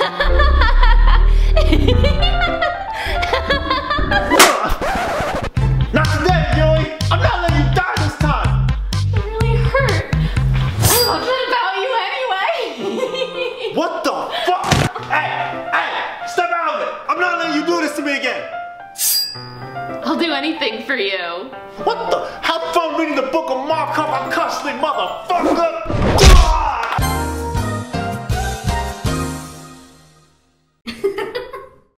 Not today, Joey! I'm not letting you die this time! It really hurt. I loved it about you anyway. What the fuck? Hey! Step out of it! I'm not letting you do this to me again! I'll do anything for you. What the? Have fun reading the book of Mark up, I'm constantly, motherfucker!